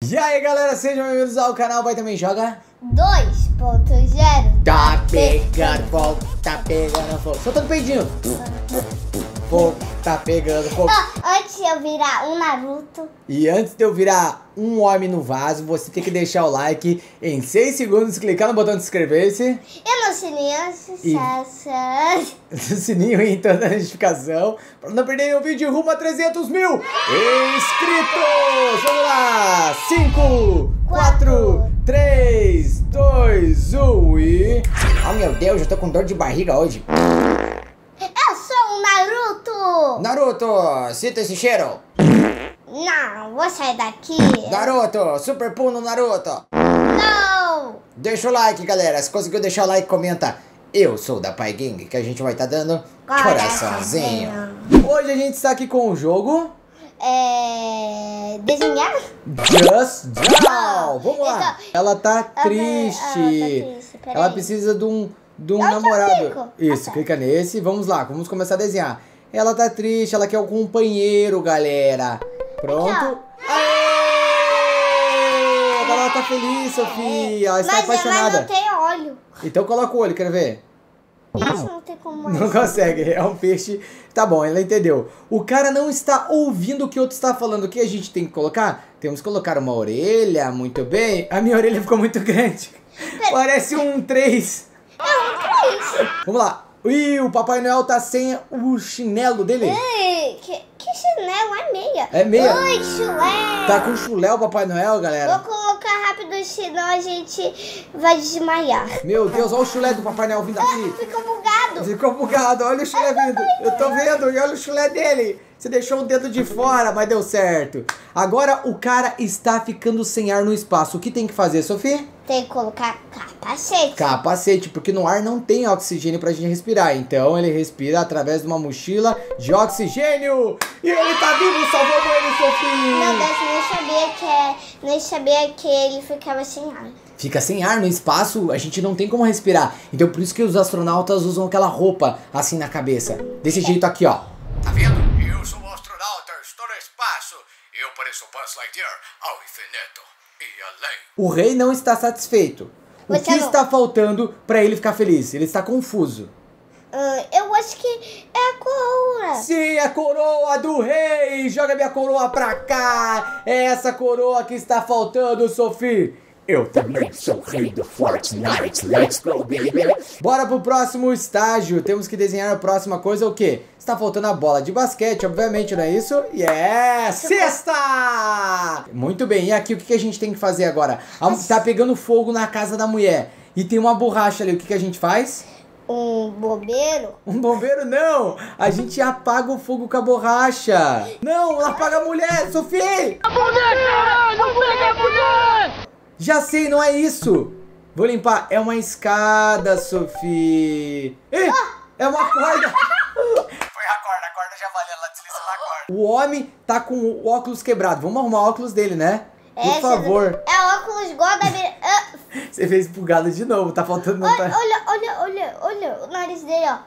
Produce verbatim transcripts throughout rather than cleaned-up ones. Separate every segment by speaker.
Speaker 1: E aí galera, sejam bem-vindos ao canal Vai Também Joga
Speaker 2: dois ponto zero.
Speaker 1: Tá pegando fogo, tá pegando fogo. Soltando peidinho. Fogo, tá pegando fogo.
Speaker 2: Oh, antes de eu virar um Naruto.
Speaker 1: E antes de eu virar um homem no vaso, você tem que deixar o like em seis segundos, clicar no botão de inscrever-se.
Speaker 2: E no sininho, sucesso.
Speaker 1: No sininho e toda a notificação, para não perder nenhum vídeo rumo a trezentos mil inscritos. Vamos lá. cinco, quatro, três, dois, um e... Oh meu Deus, eu tô com dor de barriga hoje.
Speaker 2: Eu sou um Naruto.
Speaker 1: Naruto, sinta esse cheiro.
Speaker 2: Não, vou sair daqui.
Speaker 1: Naruto, super pulo Naruto.
Speaker 2: Não.
Speaker 1: Deixa o like, galera. Se conseguiu deixar o like, comenta. Eu sou da Pai Gang, que a gente vai estar tá dando coraçãozinho. Hoje a gente está aqui com o jogo...
Speaker 2: É... Desenhar?
Speaker 1: Just Draw. Vamos lá.
Speaker 2: Então,
Speaker 1: ela tá
Speaker 2: ah,
Speaker 1: triste.
Speaker 2: ah, tá triste. Pera
Speaker 1: Ela
Speaker 2: aí.
Speaker 1: precisa de um, de um
Speaker 2: Onde eu
Speaker 1: namorado.
Speaker 2: clico?
Speaker 1: Isso,
Speaker 2: Ah, tá.
Speaker 1: clica nesse. Vamos lá, vamos começar a desenhar. Ela tá triste, ela quer um companheiro, galera. Pronto.
Speaker 2: Aqui,
Speaker 1: Aê! Agora ela tá feliz, Sofia. Ela está
Speaker 2: Mas
Speaker 1: apaixonada.
Speaker 2: ela não tem olho.
Speaker 1: Então coloca o olho, quer ver?
Speaker 2: Isso não tem como mais.
Speaker 1: Não consegue, é um peixe. Tá bom, ela entendeu. O cara não está ouvindo o que o outro está falando. O que a gente tem que colocar? Temos que colocar uma orelha, muito bem. A minha orelha ficou muito grande. Parece um três.
Speaker 2: É um três.
Speaker 1: Vamos lá. Ih, o Papai Noel tá sem o chinelo dele.
Speaker 2: Ei, que, que chinelo? É meia.
Speaker 1: É meia?
Speaker 2: Oi, chulé.
Speaker 1: Tá com chulé o Papai Noel, galera.
Speaker 2: Vou colocar rápido, senão a gente vai desmaiar.
Speaker 1: Meu Deus, olha o chulé do Papai Noel vindo aqui.
Speaker 2: Ficou bugado.
Speaker 1: Ficou bugado, olha o chulé vindo. Eu tô vendo, e olha o chulé dele. Você deixou o dedo de fora, mas deu certo. Agora o cara está ficando sem ar no espaço. O que tem que fazer, Sofia?
Speaker 2: Tem que colocar capacete.
Speaker 1: Capacete, porque no ar não tem oxigênio pra gente respirar. Então ele respira através de uma mochila de oxigênio. E ele tá vivo, salvamos ele,
Speaker 2: Meu
Speaker 1: Sofia.
Speaker 2: Deus, nem sabia que, é, nem sabia que ele ficava sem ar.
Speaker 1: Fica sem ar no espaço, a gente não tem como respirar. Então por isso que os astronautas usam aquela roupa assim na cabeça. Desse jeito aqui, ó. Tá vendo? Eu sou um astronauta, estou no espaço. Eu pareço Buzz Lightyear ao infinito e além. O rei não está satisfeito. O
Speaker 2: Você
Speaker 1: que
Speaker 2: não-
Speaker 1: está faltando pra ele ficar feliz? Ele está confuso.
Speaker 2: Ah, eu acho que é a coroa.
Speaker 1: Sim, a coroa do rei! Joga minha coroa pra cá! É essa coroa que está faltando, Sophie! Eu também sou rei do Fortnite. Let's go, baby! Bora pro próximo estágio. Temos que desenhar a próxima coisa, o quê? Está faltando a bola de basquete, obviamente, não é isso? Yes! Cesta! Muito bem, e aqui o que a gente tem que fazer agora? A- Tá pegando fogo na casa da mulher. E tem uma borracha ali, o que a gente faz?
Speaker 2: Um bombeiro.
Speaker 1: Um bombeiro não! A gente apaga o fogo com a borracha! Não, apaga a mulher, Sofia!
Speaker 3: A mulher, caralho! Não pega a mulher!
Speaker 1: Já sei, não é isso! Vou limpar. É uma escada, Sofia! Ih, é uma corda! Foi a corda, a corda já valeu, ela deslizou na corda. O homem tá com o óculos quebrado. Vamos arrumar o óculos dele, né? Por
Speaker 2: É,
Speaker 1: favor.
Speaker 2: É óculos igual da minha... Ah,
Speaker 1: Você fez bugado de novo, tá faltando... Não
Speaker 2: olha,
Speaker 1: tá...
Speaker 2: olha, olha, olha, olha o nariz dele, ó.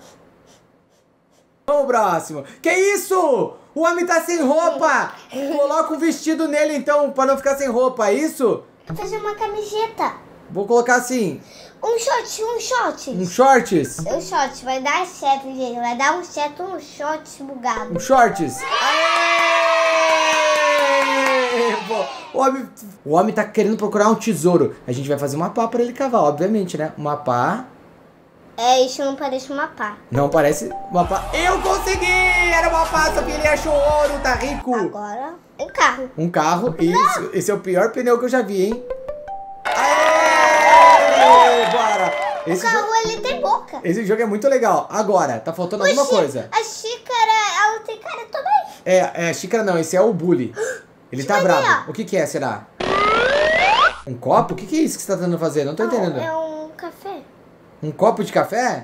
Speaker 1: Vamos pro próximo. Que isso? O homem tá sem roupa! Coloca um vestido nele então, pra não ficar sem roupa, é isso?
Speaker 2: Vou fazer uma camiseta.
Speaker 1: Vou colocar assim,
Speaker 2: Um short, um short.
Speaker 1: um shorts.
Speaker 2: Um short, vai dar certo, gente. Vai dar um certo, um short bugado.
Speaker 1: Um shorts. Aê! Pô, O homem, o homem tá querendo procurar um tesouro. A gente vai fazer uma pá pra ele cavar, obviamente, né? Uma pá.
Speaker 2: É, isso não parece uma pá.
Speaker 1: Não parece uma pá. Eu consegui! Era uma pá, Sofia, ele achou ouro, tá rico.
Speaker 2: Agora, um carro.
Speaker 1: Um carro. Isso, esse é o pior pneu que eu já vi, hein? Aê! Bora!
Speaker 2: O
Speaker 1: Esse,
Speaker 2: carro,
Speaker 1: jo
Speaker 2: ele tem boca.
Speaker 1: esse jogo é muito legal. Agora, tá faltando alguma
Speaker 2: Oxi,
Speaker 1: coisa.
Speaker 2: A xícara, ela tem cara também.
Speaker 1: É, é, xícara não, esse é o bully. Ele tá
Speaker 2: Xícara,
Speaker 1: bravo.
Speaker 2: ó.
Speaker 1: O que que é, será? Um copo? O que que é isso que você tá tentando fazer? Não tô entendendo.
Speaker 2: É um café.
Speaker 1: Um copo de café?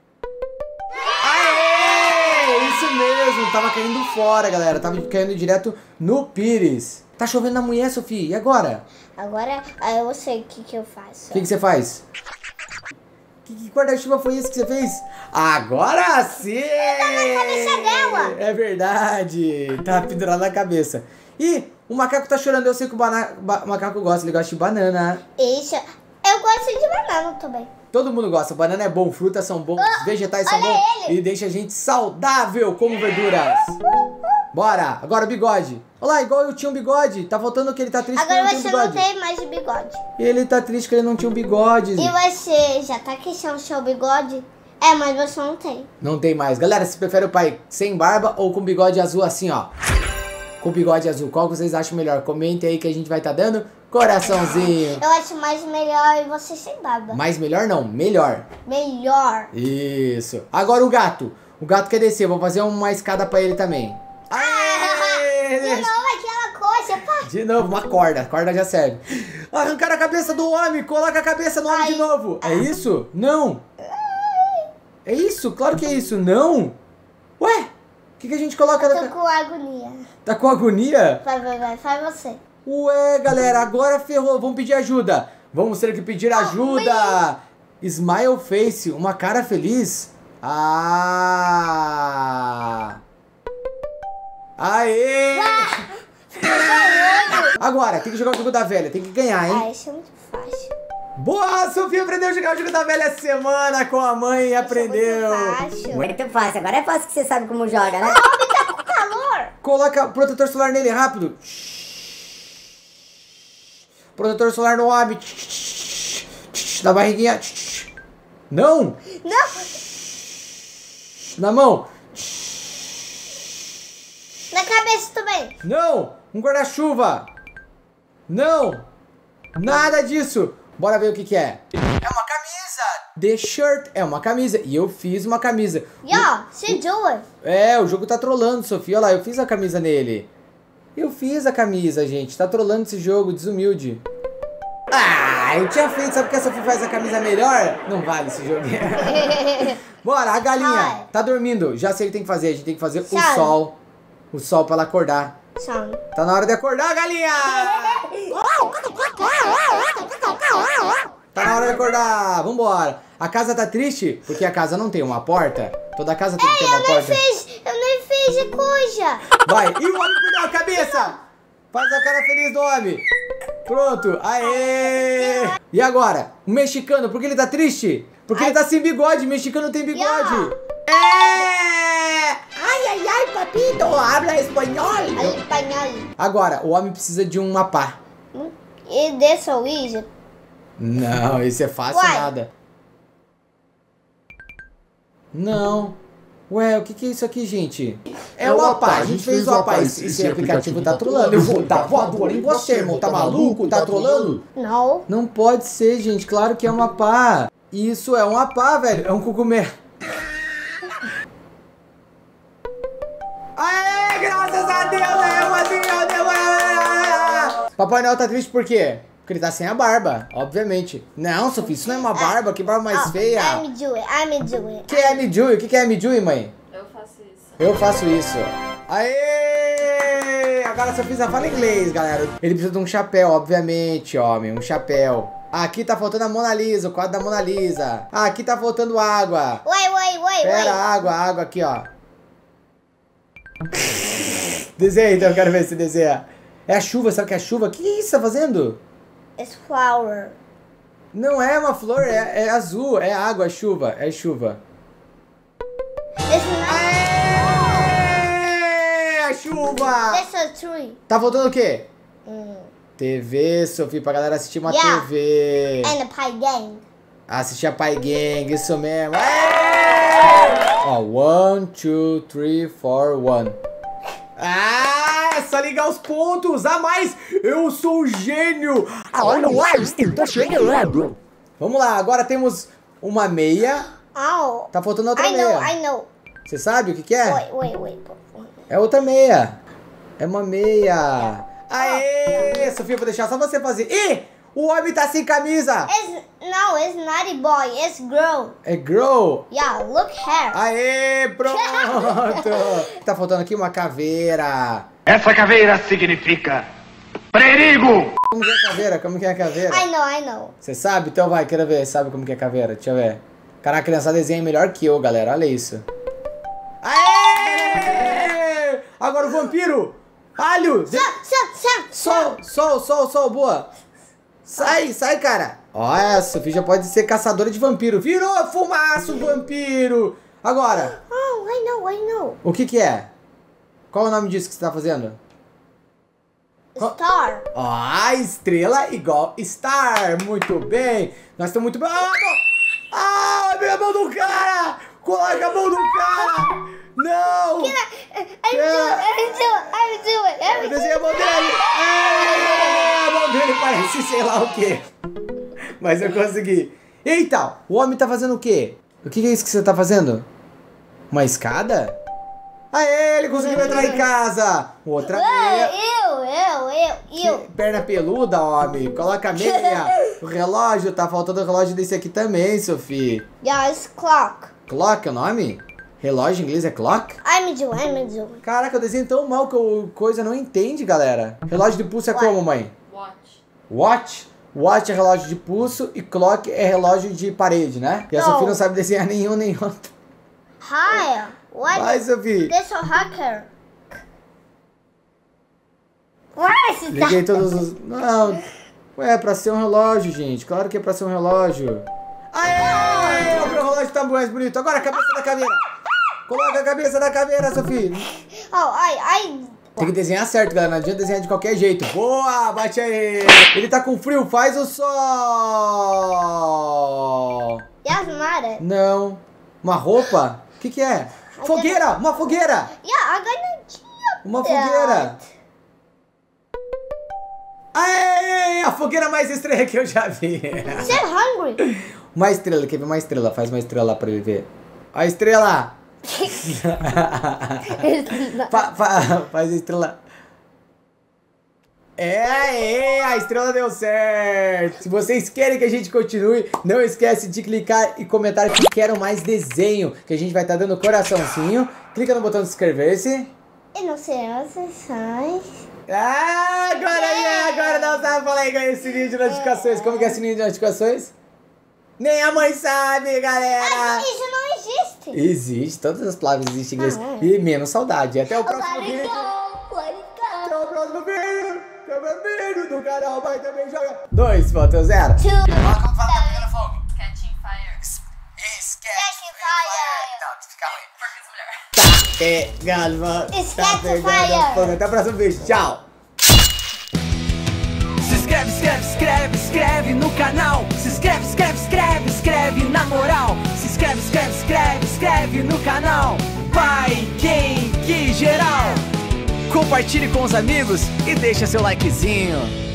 Speaker 1: Aê! Isso mesmo, tava caindo fora, galera. Tava caindo direto no pires. Tá chovendo na mulher, Sofia. E agora?
Speaker 2: Agora, aí eu sei o que, que eu faço.
Speaker 1: O que que você faz? Que, que guarda-chuva foi esse que você fez? Agora sim!
Speaker 2: Tá na cabeça dela.
Speaker 1: É verdade. Tá pendurado na cabeça. E O macaco tá chorando. Eu sei que o, bana... ba... o macaco gosta. Ele gosta de banana.
Speaker 2: Isso. Eu gosto de banana também.
Speaker 1: Todo mundo gosta. Banana é bom, frutas são bons,
Speaker 2: Oh,
Speaker 1: vegetais são
Speaker 2: olha
Speaker 1: bons.
Speaker 2: ele.
Speaker 1: E deixa a gente saudável como verduras. Bora. Agora o bigode. Olha lá, igual eu tinha um bigode. Tá faltando que ele tá triste
Speaker 2: Agora
Speaker 1: porque ele
Speaker 2: você
Speaker 1: não
Speaker 2: não
Speaker 1: tem um bigode.
Speaker 2: tem mais de bigode.
Speaker 1: Ele tá triste que ele não tinha um bigode.
Speaker 2: E você já tá queixando o seu bigode? É, mas você não tem.
Speaker 1: Não tem mais. Galera, você prefere o pai sem barba ou com bigode azul assim, ó? Com bigode azul. Qual que vocês acham melhor? Comentem aí que a gente vai tá dando coraçãozinho.
Speaker 2: Eu acho mais melhor e você sem barba.
Speaker 1: Mas melhor não, melhor.
Speaker 2: Melhor.
Speaker 1: Isso. Agora o gato. O gato quer descer. Vou fazer uma escada pra ele também. Aê!
Speaker 2: De novo aquela coisa, pá.
Speaker 1: De novo, uma corda. A corda já serve. Arrancaram a cabeça do homem. Coloca a cabeça no homem
Speaker 2: Ai.
Speaker 1: de novo. É isso? Não. É isso? Claro que é isso. Não. Ué? O que, que a gente coloca
Speaker 2: Eu
Speaker 1: na
Speaker 2: tô
Speaker 1: ca-
Speaker 2: com agonia.
Speaker 1: Tá com agonia?
Speaker 2: Vai, vai, vai. Faz você.
Speaker 1: Ué, galera, agora ferrou. Vamos pedir ajuda. Vamos ter que pedir ajuda. Smile face, uma cara feliz. Ah! Aê! Agora, tem que jogar o jogo da velha. Tem que ganhar, hein?
Speaker 2: Ah, isso é muito fácil.
Speaker 1: Boa! Sofia aprendeu a jogar o jogo da velha essa semana com a mãe e aprendeu.
Speaker 2: Isso é muito fácil.
Speaker 4: Muito fácil, agora é fácil que você sabe como joga, né?
Speaker 2: Calor.
Speaker 1: Coloca protetor solar nele, rápido. Protetor solar no homem. Na barriguinha. Não!
Speaker 2: Não.
Speaker 1: Na mão.
Speaker 2: Na cabeça também.
Speaker 1: Não! Um guarda-chuva. Não! Nada disso. Bora ver o que que é. É uma camisa. The shirt é uma camisa. E eu fiz uma camisa.
Speaker 2: Yeah, você do it.
Speaker 1: É, o jogo tá trolando, Sofia. Olha lá, eu fiz a camisa nele. Eu fiz a camisa, gente. Tá trolando esse jogo, desumilde. Ah, eu tinha feito. Sabe que a Sofia faz a camisa melhor? Não vale esse jogo. Bora, a galinha.
Speaker 2: Ai.
Speaker 1: Tá dormindo. Já sei o que tem que fazer. A gente tem que fazer o
Speaker 2: Sabe.
Speaker 1: sol. O sol pra ela acordar.
Speaker 2: São.
Speaker 1: Tá na hora de acordar, galinha! Tá na hora de acordar. Vambora. A casa tá triste porque a casa não tem uma porta. Toda casa tem que ter uma
Speaker 2: Eu nem
Speaker 1: porta.
Speaker 2: fiz, eu nem fiz a coisa.
Speaker 1: Vai. E o homem perdeu a cabeça. Faz a cara feliz do homem. Pronto. Aê! E agora? O mexicano, por que ele tá triste? Porque ele tá sem bigode. O mexicano tem bigode. É! Ai, ai, ai, papito. Habla espanhol.
Speaker 2: Aí, espanhol.
Speaker 1: Agora, o homem precisa de um mapa.
Speaker 2: E dessa Ouija.
Speaker 1: Não, isso é fácil
Speaker 2: Uai.
Speaker 1: nada. Não. Ué, o que que é isso aqui, gente? É o Apá, a gente fez o Apá. Esse, esse aplicativo tá trolando. Eu vou dar voador em você, irmão. Tá maluco? Tá trolando?
Speaker 2: Não.
Speaker 1: Não pode ser, gente. Claro que é um Apá. Isso é um Apá, velho. É um cogumelo. Aê, graças a Deus, é uma Deus, Deus. Papai Noel tá triste por quê? Porque ele tá sem a barba, obviamente. Não, Sofia, isso não é uma barba, que barba mais
Speaker 2: Oh,
Speaker 1: feia.
Speaker 2: I'm do it, I'm do it.
Speaker 1: Que é Midjui? O que que é Midjui, mãe?
Speaker 5: Eu faço isso.
Speaker 1: Eu faço isso. Aê! Agora a Sofia só fala inglês, galera. Ele precisa de um chapéu, obviamente, homem. Um chapéu. Aqui tá faltando a Mona Lisa, o quadro da Mona Lisa. Aqui tá faltando água.
Speaker 2: Wait, wait, wait,
Speaker 1: Pera,
Speaker 2: wait.
Speaker 1: água, água aqui, ó. Desenha então, eu quero ver se desenha. É a chuva, sabe o que é a chuva? O que isso tá fazendo?
Speaker 2: It's flower.
Speaker 1: Não é uma flor, é, é azul, é água, é chuva, é chuva.
Speaker 2: It's not.
Speaker 1: É a chuva!
Speaker 2: It's a tree.
Speaker 1: Tá faltando o quê?
Speaker 2: Mm.
Speaker 1: T V, Sofia, pra galera assistir uma
Speaker 2: Yeah.
Speaker 1: T V.
Speaker 2: And a pie gang.
Speaker 1: Assistir a Pai Gang, isso mesmo. Aê! Ó, one, two, three, four, one. Ah, é só ligar os pontos. A mais, eu sou um gênio.
Speaker 4: Olha o Einstein, tá chegando.
Speaker 1: Vamos lá, agora temos uma meia.
Speaker 2: Oh.
Speaker 1: Tá faltando outra
Speaker 2: I know,
Speaker 1: meia.
Speaker 2: I know.
Speaker 1: Você sabe o que que é?
Speaker 2: Wait, wait, wait.
Speaker 1: É outra meia. É uma meia. Aê, Sofia, vou deixar só você fazer. Ih, o homem tá sem camisa.
Speaker 2: It's no, it's not a boy. It's girl.
Speaker 1: É girl.
Speaker 2: Yeah, look hair.
Speaker 1: Aê, pronto. Tá faltando aqui uma caveira.
Speaker 3: Essa caveira significa perigo!
Speaker 1: Como que é a caveira? Como que é a caveira?
Speaker 2: I know, I know.
Speaker 1: Você sabe? Então vai, quero ver. Sabe como que é a caveira? Deixa eu ver. Caraca, a criançada desenha melhor que eu, galera. Olha isso. Aê! Agora o vampiro. Alho! De...
Speaker 2: Sol, sol, sol,
Speaker 1: Sol, sol, sol, sol, boa. Sai, sai, cara. Ó, essa, Sofia já pode ser caçadora de vampiro. Virou fumaça o vampiro. Agora.
Speaker 2: Oh, I know, I know.
Speaker 1: O que que é? Qual é o nome disso que você tá fazendo?
Speaker 2: Star.
Speaker 1: Ó, estrela igual star. Muito bem. Nós estamos muito bem. Ah, ah, minha mão do cara. Coloca a mão do cara. Não.
Speaker 2: I'm doing, I'm doing, I'm doing.
Speaker 1: Eu desenhei a mão dele. É, a mão dele parece sei lá o quê. Mas eu consegui. Eita, o homem tá fazendo o quê? O que é isso que você tá fazendo? Uma escada? Aê, ele conseguiu entrar em casa. Outra meia.
Speaker 2: Eu, eu, eu, eu.
Speaker 1: Que perna peluda, homem. Coloca a meia. O relógio, tá faltando o relógio desse aqui também, Sophie.
Speaker 2: Yeah, it's clock.
Speaker 1: Clock é o nome? Relógio em inglês é clock?
Speaker 2: I'm doing, I'm doing.
Speaker 1: Caraca, eu desenho tão mal que o coisa não entende, galera. Relógio de pulso é como, mãe?
Speaker 5: Watch.
Speaker 1: Watch? Watch é relógio de pulso e clock é relógio de parede, né? E a
Speaker 2: Não.
Speaker 1: Sophie não sabe desenhar nenhum nem outro.
Speaker 2: Hi. What?
Speaker 1: Vai, Sophie.
Speaker 2: This a hacker. What is
Speaker 1: Liguei
Speaker 2: that?
Speaker 1: todos os... Não. Ué, é pra ser um relógio, gente. Claro que é pra ser um relógio. Aê! O meu relógio tá mais bonito. Agora a cabeça da caveira. Coloca a cabeça da caveira, Sophie.
Speaker 2: Oh, I, I.
Speaker 1: Tem que desenhar certo, galera. Não adianta desenhar de qualquer jeito. Boa, bate aí. Ele tá com frio, faz o sol.
Speaker 2: Yes, matter.
Speaker 1: Não. Uma roupa? O que que é? Fogueira, uma fogueira.
Speaker 2: Yeah, I'm gonna jump.
Speaker 1: Uma fogueira. Aê, a fogueira mais estranha que eu já vi.
Speaker 2: So hungry.
Speaker 1: Uma estrela, quer ver uma estrela? Faz uma estrela lá pra ele ver. A estrela. fa, fa, faz a estrela. É, é, a estrela deu certo. Se vocês querem que a gente continue, não esquece de clicar e comentar que quero mais desenho, que a gente vai estar dando coraçãozinho. Clica no botão de inscrever-se.
Speaker 2: E não sei as sessões.
Speaker 1: Ah, agora, é, agora não sabe falar aí com esse sininho de notificações. Como que é sininho de notificações? Nem a mãe sabe, galera.
Speaker 2: Isso não existe.
Speaker 1: Existe, todas as palavras existem em inglês.
Speaker 2: Ah, é?
Speaker 1: E menos saudade. Até o próximo
Speaker 2: Let it
Speaker 1: vídeo.
Speaker 2: go, let it go.
Speaker 1: Até o próximo vídeo. Até o vídeo do canal vai também jogar. dois ponto zero.
Speaker 2: Two.
Speaker 1: Como fala tá pegando fogo?
Speaker 5: Catching fire.
Speaker 1: Esquece.
Speaker 2: fire.
Speaker 1: Não, fica ruim.
Speaker 5: Porcas mulher.
Speaker 1: Tá pegando fogo.
Speaker 2: Esquece
Speaker 1: Tá pegando
Speaker 2: fire.
Speaker 1: fogo. Até o próximo vídeo. Tchau.
Speaker 6: Se inscreve, inscreve, inscreve, inscreve no canal. Se inscreve, inscreve, inscreve, inscreve na moral. Se inscreve, inscreve, inscreve, inscreve no canal. Vai, quem, que geral. Compartilhe com os amigos e deixa seu likezinho.